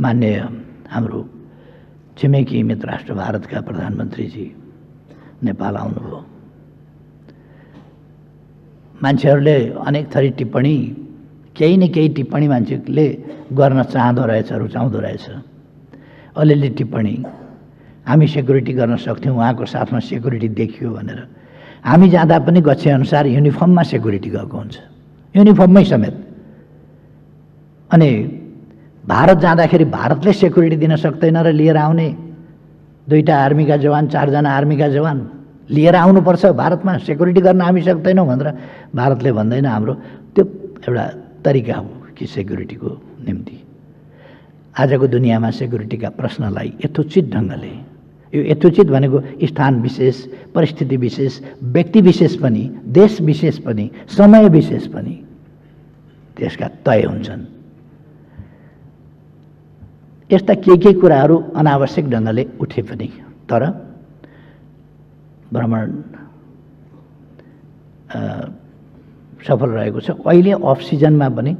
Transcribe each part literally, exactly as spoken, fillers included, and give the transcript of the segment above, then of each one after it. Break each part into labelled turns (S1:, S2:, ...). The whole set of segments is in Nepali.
S1: मान्य हाम्रो छिमेकी मित्र राष्ट्र भारतका प्रधानमन्त्रीजी नेपाल आउनुभयो। मान्छेहरूले अनेक थरी टिप्पणी केही न केही टिप्पणी मान्छेले गर्न चाहँदो रहेछ, रुचाउँदो रहेछ। अलिअलि टिप्पणी हामी सेक्युरिटी गर्न सक्थ्यौँ, उहाँको साथमा सेक्युरिटी देखियो भनेर। हामी जाँदा पनि गच्छेअनुसार युनिफर्ममा सेक्युरिटी गएको हुन्छ, युनिफर्ममै समेत। अनि भारत जाँदाखेरि भारतले सेक्युरिटी दिन सक्दैन र लिएर आउने दुईटा आर्मीका जवान, चारजना आर्मीका जवान लिएर आउनुपर्छ भारतमा, सेक्युरिटी गर्न हामी सक्दैनौँ भनेर भारतले भन्दैन। हाम्रो त्यो एउटा तरिका हो कि सेक्युरिटीको निम्ति आजको दुनियाँमा सेक्युरिटीका प्रश्नलाई यथोचित ढङ्गले, यो यथोचित भनेको स्थान विशेष, परिस्थिति विशेष, व्यक्ति विशेष पनि, देश विशेष पनि, समय विशेष पनि त्यसका तय हुन्छन्। यस्ता के के कुराहरू अनावश्यक ढङ्गले उठे पनि तर भ्रमण सफल रहेको छ। अहिले अफ सिजनमा पनि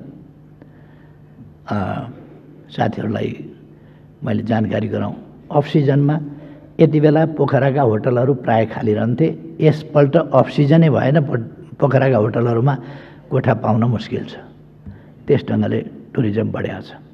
S1: साथीहरूलाई मैले जानकारी गराउँ, अफ सिजनमा यति बेला पोखराका होटलहरू प्राय खाली रहन्थे। यसपल्ट अफ सिजनै भएन, पोखराका होटलहरूमा कोठा पाउन मुस्किल छ। त्यस ढङ्गले टुरिज्म बढेको छ।